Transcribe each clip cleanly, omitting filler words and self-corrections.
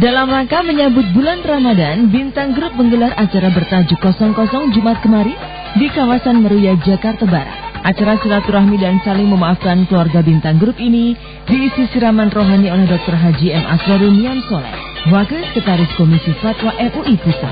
Dalam rangka menyambut bulan Ramadan, Bintang Group menggelar acara bertajuk 00 Jumat kemarin di kawasan Meruya, Jakarta Barat. Acara silaturahmi dan saling memaafkan keluarga Bintang Group ini diisi siraman rohani oleh Dr. Haji M. Asrorun Niam Soleh, Wakil Sekretaris Komisi Fatwa MUI Pusat.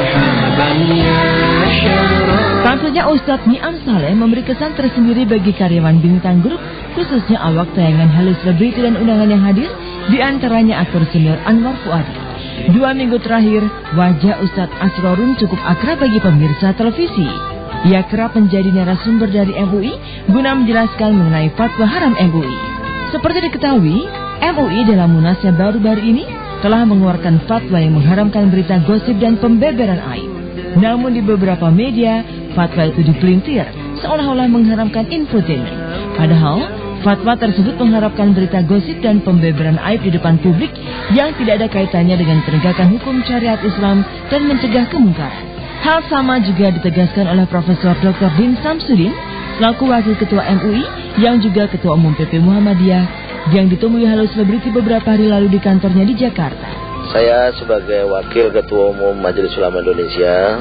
Tentunya Ustadz Niam Saleh memberi kesan tersendiri bagi karyawan Bintang Group, khususnya awak tayangan halus selebriti dan undangan yang hadir, di antaranya aktor senior Anwar Fuadi. 2 minggu terakhir, wajah Ustadz Asrorun cukup akrab bagi pemirsa televisi. Ia kerap menjadi narasumber dari MUI guna menjelaskan mengenai fatwa haram MUI. Seperti diketahui, MUI dalam munasnya baru-baru ini telah mengeluarkan fatwa yang mengharamkan berita gosip dan pembeberan aib. Namun di beberapa media, fatwa itu dipelintir seolah-olah mengharamkan infotainment. Padahal, fatwa tersebut mengharapkan berita gosip dan pembeberan aib di depan publik yang tidak ada kaitannya dengan penegakan hukum syariat Islam dan mencegah kemungkaran. Hal sama juga ditegaskan oleh Profesor Dr. Din Samsudin, selaku Wakil Ketua MUI yang juga Ketua Umum PP Muhammadiyah, yang ditemui halus selebriti beberapa hari lalu di kantornya di Jakarta. Saya sebagai Wakil Ketua Umum Majelis Ulama Indonesia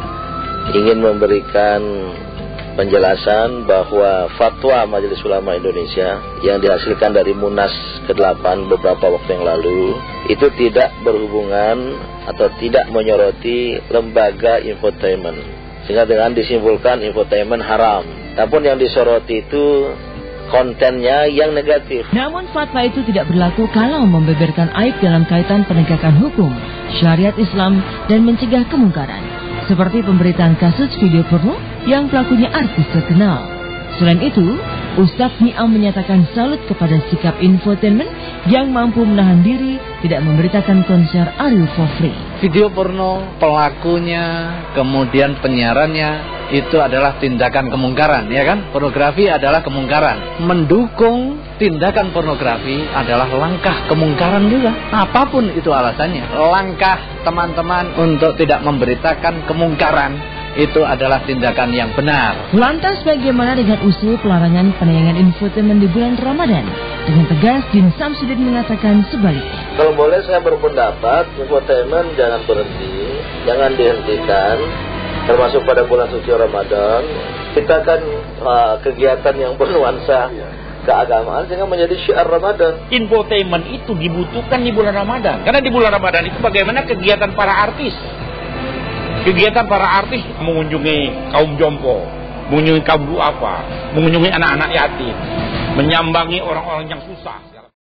ingin memberikan penjelasan bahwa fatwa Majelis Ulama Indonesia yang dihasilkan dari Munas ke-8 beberapa waktu yang lalu itu tidak berhubungan atau tidak menyoroti lembaga infotainment, sehingga dengan disimpulkan infotainment haram. Namun yang disoroti itu kontennya yang negatif. Namun fatwa itu tidak berlaku kalau membeberkan aib dalam kaitan penegakan hukum, syariat Islam dan mencegah kemungkaran, seperti pemberitaan kasus video porno yang pelakunya artis terkenal. Selain itu, Ustadz Niam menyatakan salut kepada sikap infotainment yang mampu menahan diri tidak memberitakan konser Ariel for free. Video porno, pelakunya, kemudian penyiarannya, itu adalah tindakan kemungkaran, ya kan? Pornografi adalah kemungkaran. Mendukung tindakan pornografi adalah langkah kemungkaran juga. Apapun itu alasannya. Langkah teman-teman untuk tidak memberitakan kemungkaran itu adalah tindakan yang benar. Lantas bagaimana dengan usul pelarangan penayangan infotainment di bulan Ramadan? Dengan tegas, Din Samsudin mengatakan sebaliknya. Kalau boleh saya berpendapat, infotainment jangan berhenti, jangan dihentikan, termasuk pada bulan suci Ramadan. Kita kan kegiatan yang bernuansa keagamaan sehingga menjadi syiar Ramadan. Infotainment itu dibutuhkan di bulan Ramadan, karena di bulan Ramadan itu bagaimana kegiatan para artis. Kegiatan para artis mengunjungi kaum jompo, mengunjungi kaum duafa, mengunjungi anak-anak yatim, menyambangi orang-orang yang susah.